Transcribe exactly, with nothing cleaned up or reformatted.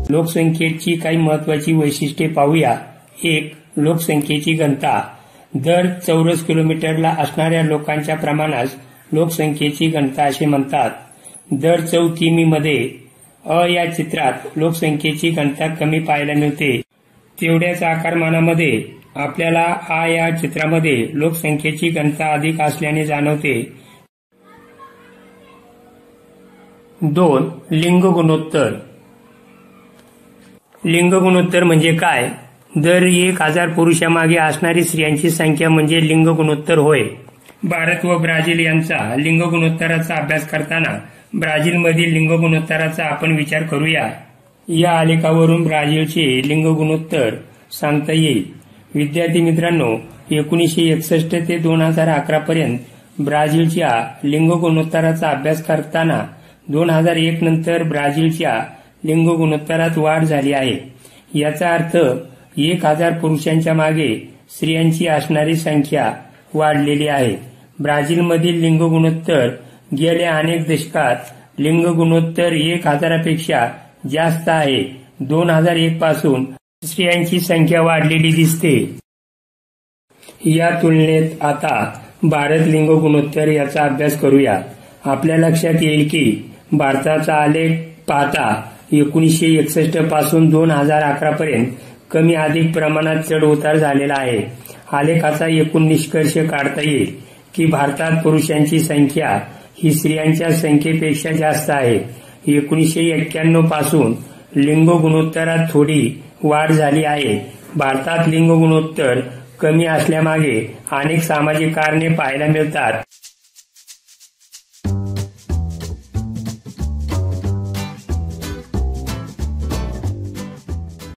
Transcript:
लोकसंख्येची काही महत्वाची वैशिष्ट्ये पाहूया। एक, लोकसंख्येची घनता। दर चौरस किलोमीटरला असणाऱ्या लोकांच्या प्रमाणास लोकसंख्येची घनता असे म्हणतात। दर चौ किमीमध्ये अ या चित्रात लोकसंख्येची घनता कमी पाहायला मिळते, तेवढ्याच आकारमानामध्ये आपल्याला आ या चित्रामध्ये लोकसंख्येची घनता अधिक असल्याने जाणवते। दोन, लिंग गुणोत्तर। लिंग गुणोत्तर म्हणजे काय? दर एक हजार पुरुषामागे असणारी स्त्रियांची संख्या म्हणजे लिंग गुणोत्तर होय। भारत व ब्राझील यांचा लिंग गुणोत्तराचा अभ्यास करताना ब्राझीलमधील लिंग गुणोत्तराचा आपण विचार करूया। या आलेखावरून ब्राझीलचे लिंग गुणोत्तर सांगता येईल। विद्यार्थी मित्रांनो, एकोणीसशे एकसष्ट ते दोन हजार अकरा पर्यंत ब्राझीलच्या लिंग गुणोत्तराचा अभ्यास करताना दोन हजार एक नंतर ब्राझीलच्या लिंग गुणोत्तरात वाढ झाली आहे। याचा अर्थ एक हजार पुरुषांच्या मागे स्त्रियांची असणारी संख्या वाढलेली आहे। ब्राझीलमधील लिंग गुणोत्तर गेल्या अनेक दशकात लिंग गुणोत्तर एक हजारापेक्षा जास्त आहे। दोन हजार एक पासून स्त्रियांची संख्या वाढलेली दिसते। या तुलनेत आता भारत लिंग गुणोत्तर याचा अभ्यास करूया। आपल्या लक्षात येईल की भारताचा आलेख पाहता एकोणीसशे एकसष्ट पासून दोन हजार अकरा पर्यंत कमी अधिक प्रमाणात चढ उतार झालेला आहे। आलेखाचा एकूण निष्कर्ष काढता येईल की भारतात पुरुषांची संख्या ही स्त्रियांच्या संख्येपेक्षा जास्त आहे। एकोणीसशे एक्क्याण्णव पासून लिंग गुणोत्तरात थोडी वाढ झाली आहे। भारतात लिंग गुणोत्तर कमी असल्यामागे अनेक सामाजिक कारणे पाहायला मिळतात।